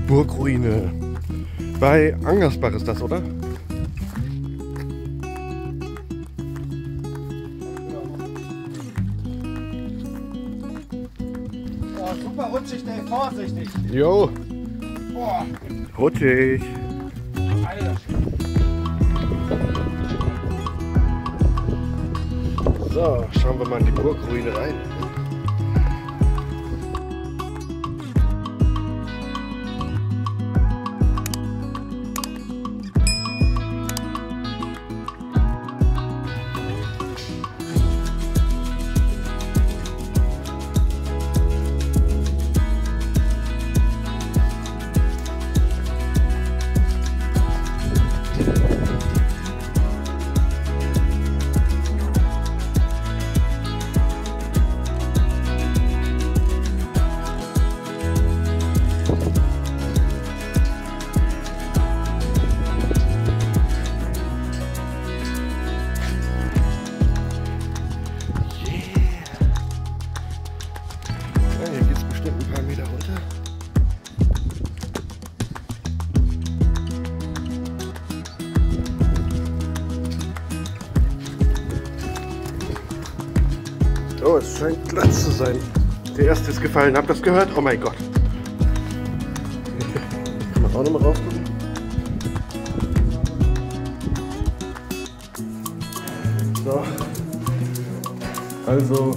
Burgruine. Bei Angersbach ist das, oder? Oh, super rutschig, ey, vorsichtig. Jo. Boah. Rutschig. Alter. So, schauen wir mal in die Burgruine rein. Oh, es scheint glatt zu sein. Der erste ist gefallen. Habt ihr das gehört? Oh mein Gott. Kann man auch nochmal rausgucken? So. Also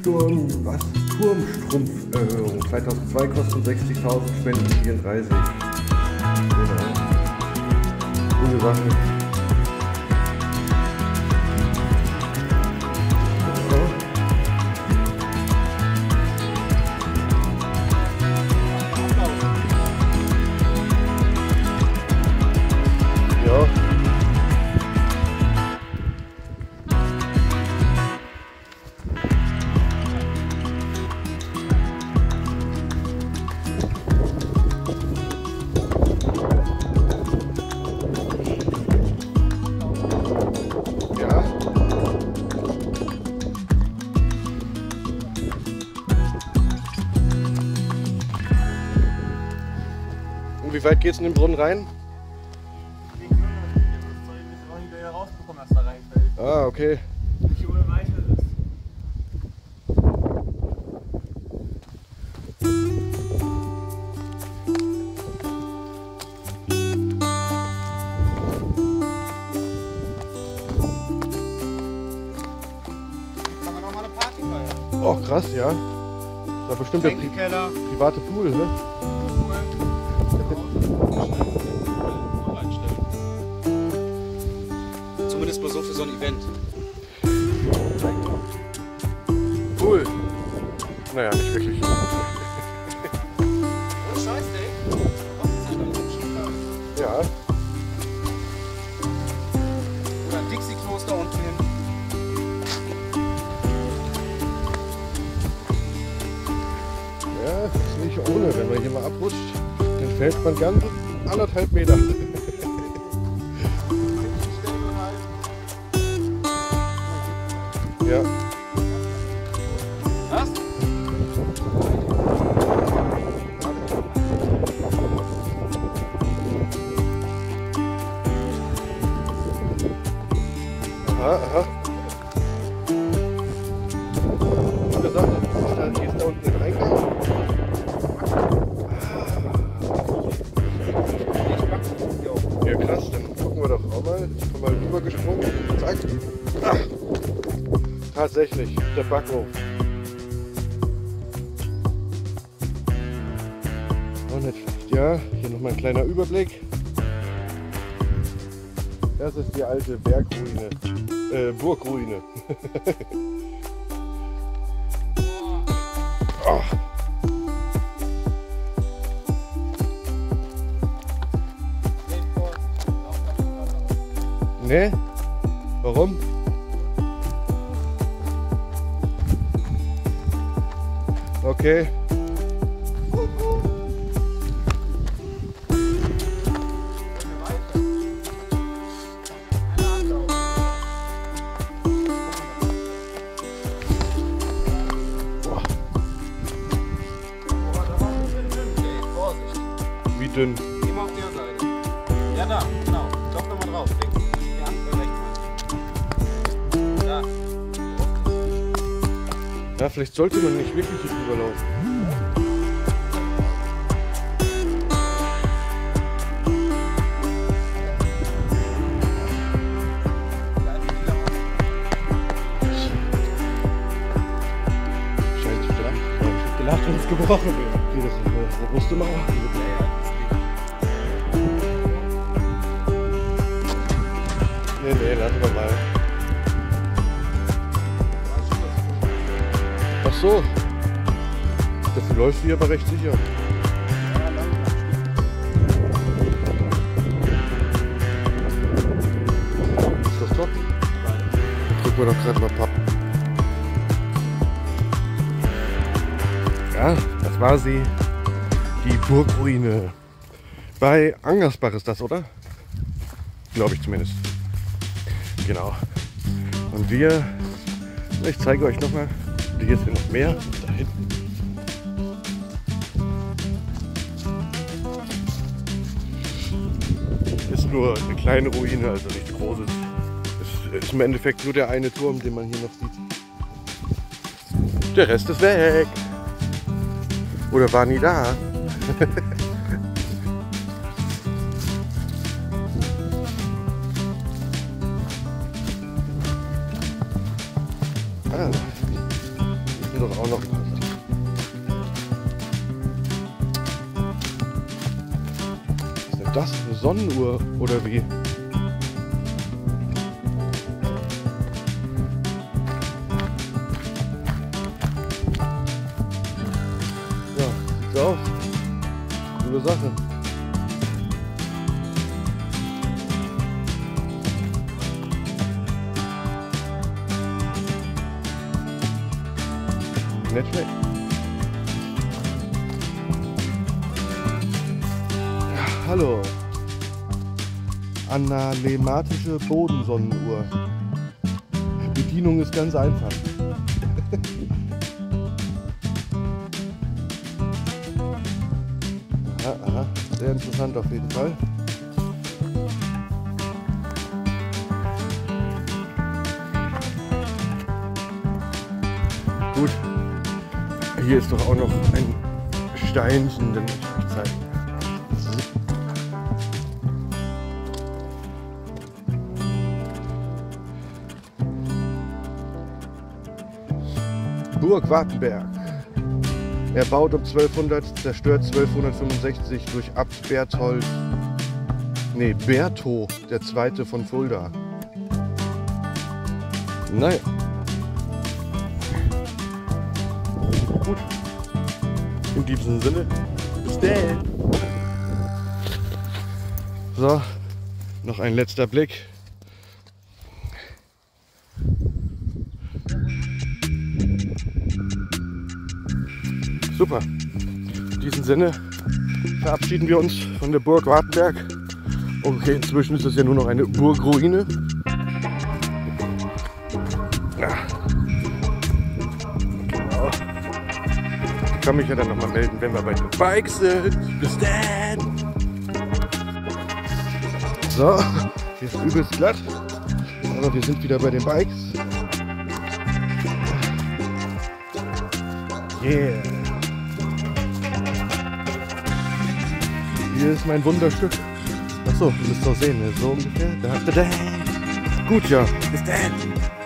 Turmstrumpferhöhung. 2002 kosten 60.000, Spenden 34. Genau. Gute Sache. Wie weit geht's in den Brunnen rein? Ah, okay. Nicht ohne weiteres. Kann man noch mal eine Party feiern. Oh, krass, ja. Da bestimmt der private Pool, ne? Zumindest mal so für so ein Event. Cool. Naja, nicht wirklich. Ohne Scheiß, ey. Ja. Oder ein Dixie-Kloster unten hin. Ja, ist nicht ohne. Wenn man hier mal abrutscht, dann fällt man ganz 1,5 Meter. Ja. Was? Aha, aha. Wie gesagt, dann gehst du da unten in den Eingang. Ja krass, dann gucken wir doch auch mal. Schon mal rübergesprungen. Zack. Ach. Tatsächlich, der Backofen. Auch nicht schlecht, ja. Hier nochmal ein kleiner Überblick. Das ist die alte Bergruine. Burgruine. Oh. Ne? Warum? Okay. wie dünn? Immer auf der Seite. Ja, da, genau. Klopf nochmal drauf. Links. Ja, rechts. Da. Ja, vielleicht sollte man nicht wirklich hier drüber laufen. Scheint zu gelacht. Ich hab gelacht, wenn es gebrochen wird. Okay, das ist eine robuste Mauer. Nee, lassen wir mal. Ach so. Dafür läuft sie aber recht sicher. Ist das top? Drücken wir doch gerade mal ein paar. Ja, das war sie. Die Burgruine. Bei Angersbach ist das, oder? Glaube ich zumindest. Genau. Und ich zeige euch nochmal, hier ist noch mehr, da hinten. Ist nur eine kleine Ruine, also nichts Großes. Ist im Endeffekt nur der eine Turm, den man hier noch sieht. Der Rest ist weg. Oder war nie da. Ah, ist doch auch noch was. Was ist denn das? Eine Sonnenuhr oder wie? Ja, sieht so aus. Coole Sache. Nicht schlecht. Ja, hallo. Analematische Bodensonnenuhr. Bedienung ist ganz einfach. Aha, sehr interessant auf jeden Fall. Gut. Hier ist doch auch noch ein Steinchen, den ich euch zeigen. Burg Wartenberg. Erbaut um 1200, zerstört 1265 durch Abt Berthold, Bertho II. Von Fulda. Naja. Gut. In diesem Sinne, bis dann. So, noch ein letzter Blick. Super. In diesem Sinne verabschieden wir uns von der Burg Wartenberg. Okay, inzwischen ist es ja nur noch eine Burgruine. Ja. Genau. Ich kann mich ja dann nochmal melden, wenn wir bei den Bikes sind. Bis dann! So, hier ist übelst glatt. Aber wir sind wieder bei den Bikes. Yeah! Hier ist mein Wunderstück. Achso, ihr müsst doch sehen, so ungefähr. Da. Gut, ja. Bis dann!